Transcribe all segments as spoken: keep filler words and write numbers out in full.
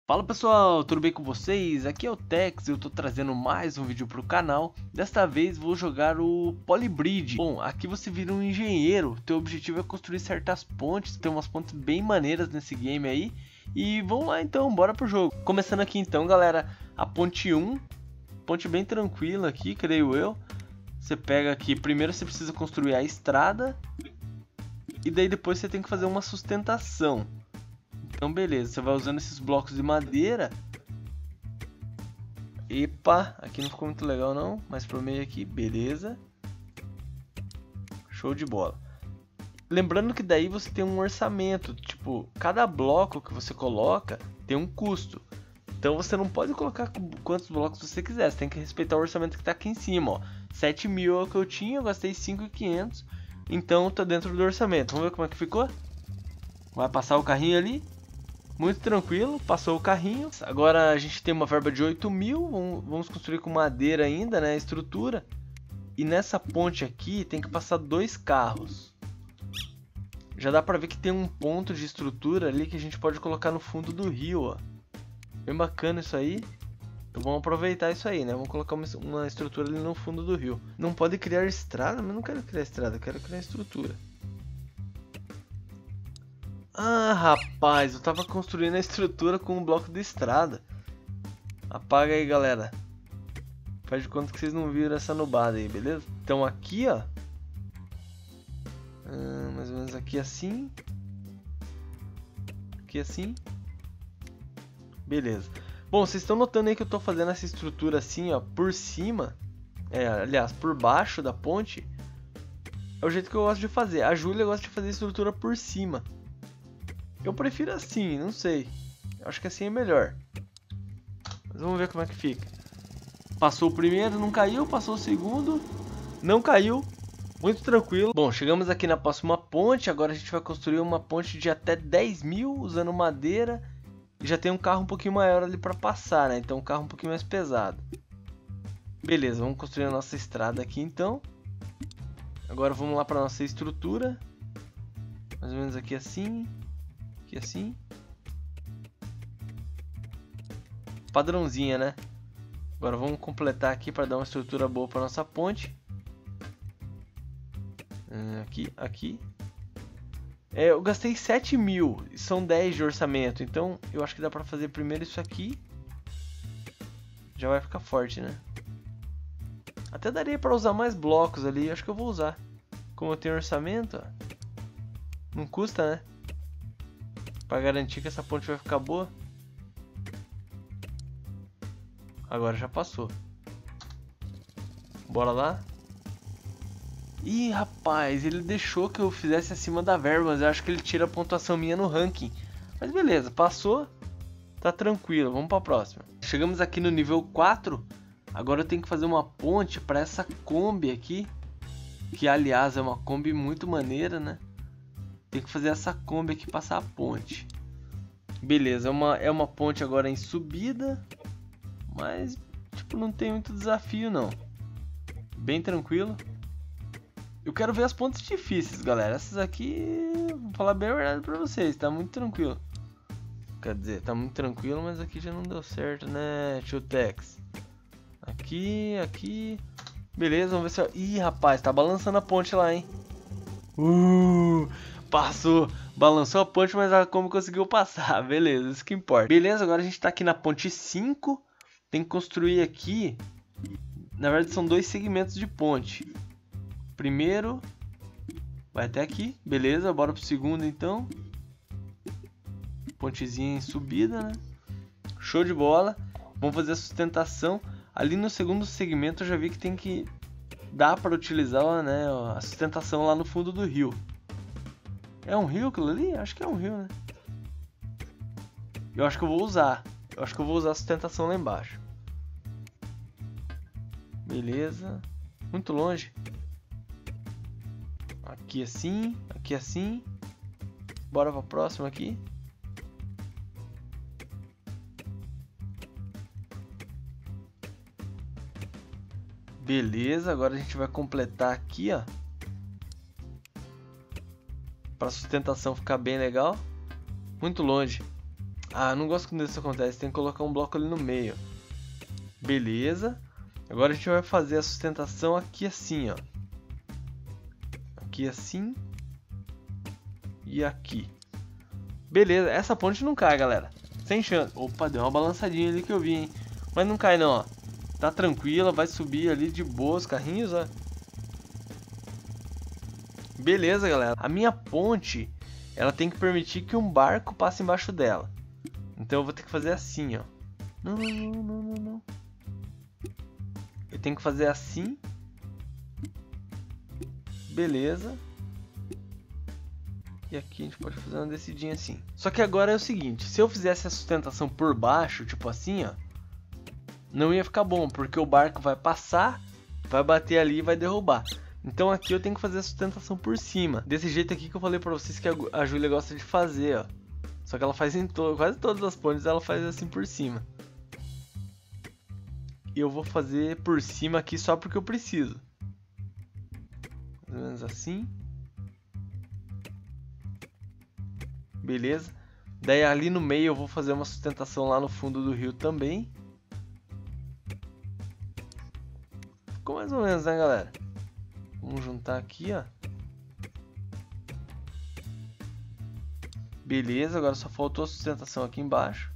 Fala pessoal, tudo bem com vocês? Aqui é o Tex e eu tô trazendo mais um vídeo pro canal. Desta vez vou jogar o Polybridge. Bom, aqui você vira um engenheiro, teu objetivo é construir certas pontes, tem umas pontes bem maneiras nesse game aí. E vamos lá então, bora pro jogo. Começando aqui então galera, a ponte um, ponte bem tranquila aqui, creio eu. Você pega aqui, primeiro você precisa construir a estrada e daí depois você tem que fazer uma sustentação. Então beleza, você vai usando esses blocos de madeira. Epa, aqui não ficou muito legal não, mas pro meio aqui, beleza. Show de bola. Lembrando que daí você tem um orçamento, tipo, cada bloco que você coloca tem um custo. Então você não pode colocar quantos blocos você quiser, você tem que respeitar o orçamento que está aqui em cima, ó. sete mil é o que eu tinha, eu gastei cinco mil e quinhentos, então tá dentro do orçamento. Vamos ver como é que ficou? Vai passar o carrinho ali. Muito tranquilo, passou o carrinho. Agora a gente tem uma verba de oito mil, vamos construir com madeira ainda, né, a estrutura. E nessa ponte aqui tem que passar dois carros. Já dá pra ver que tem um ponto de estrutura ali que a gente pode colocar no fundo do rio, ó. Bem bacana isso aí. Então vamos aproveitar isso aí, né, vamos colocar uma, uma estrutura ali no fundo do rio. Não pode criar estrada, mas não quero criar estrada, eu quero criar estrutura. Ah, rapaz, eu tava construindo a estrutura com um bloco de estrada. Apaga aí, galera. Faz de conta que vocês não viram essa nubada aí, beleza? Então aqui, ó. Ah, mais ou menos aqui assim. Aqui assim. Beleza. Bom, vocês estão notando aí que eu tô fazendo essa estrutura assim, ó, por cima. É, aliás, por baixo da ponte. É o jeito que eu gosto de fazer. A Júlia gosta de fazer a estrutura por cima. Eu prefiro assim, não sei. Eu acho que assim é melhor. Mas vamos ver como é que fica. Passou o primeiro, não caiu. Passou o segundo, não caiu. Muito tranquilo. Bom, chegamos aqui na próxima ponte. Agora a gente vai construir uma ponte de até dez mil usando madeira. E já tem um carro um pouquinho maior ali para passar, né? Então um carro um pouquinho mais pesado. Beleza, vamos construir a nossa estrada aqui então. Agora vamos lá para nossa estrutura. Mais ou menos aqui assim. Aqui assim. Padrãozinha, né? Agora vamos completar aqui para dar uma estrutura boa para nossa ponte. Aqui, aqui. É, eu gastei sete mil, são dez de orçamento, então eu acho que dá para fazer primeiro isso aqui. Já vai ficar forte, né? Até daria para usar mais blocos ali, acho que eu vou usar. Como eu tenho orçamento, ó, não custa, né? Para garantir que essa ponte vai ficar boa. Agora já passou. Bora lá. Ih, rapaz, ele deixou que eu fizesse acima da verba, mas eu acho que ele tira a pontuação minha no ranking. Mas beleza, passou. Tá tranquilo, vamos para a próxima. Chegamos aqui no nível quatro. Agora eu tenho que fazer uma ponte para essa Kombi aqui. Que aliás é uma Kombi muito maneira, né? Tem que fazer essa Kombi aqui passar a ponte. Beleza, é uma, é uma ponte agora em subida. Mas tipo, não tem muito desafio não. Bem tranquilo. Eu quero ver as pontes difíceis, galera. Essas aqui, vou falar bem a verdade pra vocês, tá muito tranquilo. Quer dizer, tá muito tranquilo, mas aqui já não deu certo, né, tio Tex? Aqui, aqui. Beleza, vamos ver se... Ih, rapaz, tá balançando a ponte lá, hein? Uh... Passou, balançou a ponte, mas a Kombi conseguiu passar. Beleza, isso que importa. Beleza, agora a gente tá aqui na ponte cinco. Tem que construir aqui. Na verdade são dois segmentos de ponte. Primeiro vai até aqui, beleza, bora pro segundo então. Pontezinha em subida, né? Show de bola. Vamos fazer a sustentação. Ali no segundo segmento eu já vi que tem que dar para utilizar, né, a sustentação lá no fundo do rio. É um rio aquilo ali? Acho que é um rio, né? Eu acho que eu vou usar. Eu acho que eu vou usar a sustentação lá embaixo. Beleza. Muito longe. Aqui assim. Aqui assim. Bora pra próxima aqui. Beleza. Agora a gente vai completar aqui, ó. Para a sustentação ficar bem legal. Muito longe. Ah, não gosto quando isso acontece. Tem que colocar um bloco ali no meio. Beleza. Agora a gente vai fazer a sustentação aqui assim, ó. Aqui assim. E aqui. Beleza, essa ponte não cai, galera. Sem chance. Opa, deu uma balançadinha ali que eu vi, hein. Mas não cai não, ó. Tá tranquila, vai subir ali de boa os carrinhos, ó. Beleza, galera. A minha ponte, ela tem que permitir que um barco passe embaixo dela. Então eu vou ter que fazer assim, ó. Não, não, não, não, não, não. Eu tenho que fazer assim. Beleza. E aqui a gente pode fazer uma descidinha assim. Só que agora é o seguinte, se eu fizesse a sustentação por baixo, tipo assim, ó, não ia ficar bom, porque o barco vai passar, vai bater ali e vai derrubar. Então aqui eu tenho que fazer a sustentação por cima. Desse jeito aqui que eu falei pra vocês que a Júlia gosta de fazer, ó. Só que ela faz em to quase todas as pontes, ela faz assim por cima. E eu vou fazer por cima aqui só porque eu preciso. Mais ou menos assim. Beleza. Daí ali no meio eu vou fazer uma sustentação lá no fundo do rio também. Ficou mais ou menos, né, galera? Vamos juntar aqui, ó. Beleza, agora só faltou a sustentação aqui embaixo.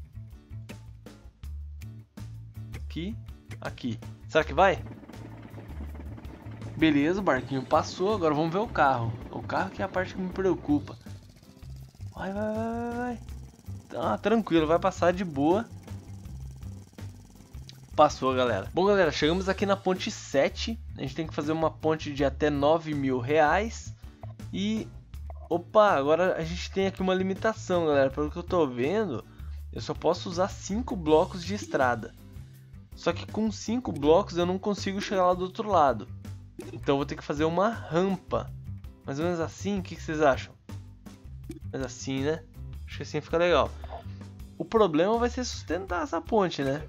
Aqui, aqui. Será que vai? Beleza, o barquinho passou. Agora vamos ver o carro. O carro que é a parte que me preocupa. Vai, vai, vai, vai. Tá, tranquilo, vai passar de boa. Passou, galera. Bom, galera, chegamos aqui na ponte sete. A gente tem que fazer uma ponte de até nove mil reais. E... Opa, agora a gente tem aqui uma limitação, galera. Pelo que eu tô vendo, eu só posso usar cinco blocos de estrada. Só que com cinco blocos eu não consigo chegar lá do outro lado. Então eu vou ter que fazer uma rampa. Mais ou menos assim, o que, que vocês acham? Mas assim, né? Acho que assim fica legal. O problema vai ser sustentar essa ponte, né?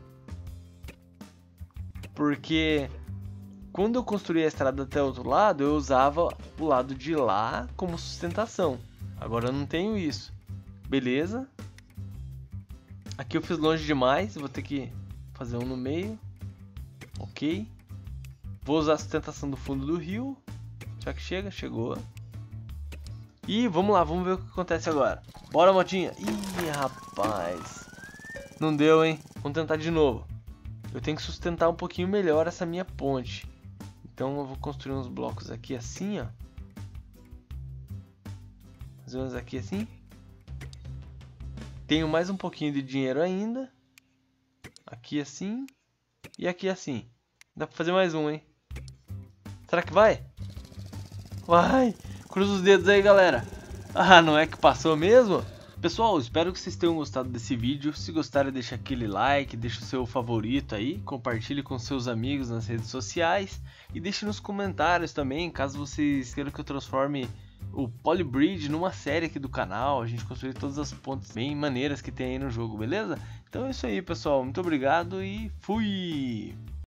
Porque quando eu construí a estrada até o outro lado, eu usava o lado de lá como sustentação. Agora eu não tenho isso. Beleza. Aqui eu fiz longe demais, vou ter que fazer um no meio. Ok. Vou usar a sustentação do fundo do rio. Será que chega? Chegou. E vamos lá, vamos ver o que acontece agora. Bora, motinha. Ih, rapaz. Não deu, hein? Vamos tentar de novo. Eu tenho que sustentar um pouquinho melhor essa minha ponte. Então eu vou construir uns blocos aqui assim, ó. Mais ou menos aqui assim. Tenho mais um pouquinho de dinheiro ainda. Aqui assim. E aqui assim. Dá pra fazer mais um, hein? Será que vai? Vai! Cruza os dedos aí, galera. Ah, não é que passou mesmo? Pessoal, espero que vocês tenham gostado desse vídeo. Se gostaram, deixa aquele like, deixa o seu favorito aí, compartilhe com seus amigos nas redes sociais e deixe nos comentários também, caso vocês queiram que eu transforme o Polybridge numa série aqui do canal, a gente construir todas as pontes bem maneiras que tem aí no jogo, beleza? Então é isso aí, pessoal. Muito obrigado e fui!